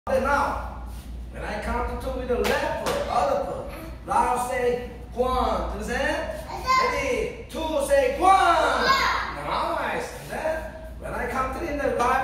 Now, when I count to two with the left foot, other foot, I'll say one, understand? Ready? Two, say one. Now I understand. When I count it in the right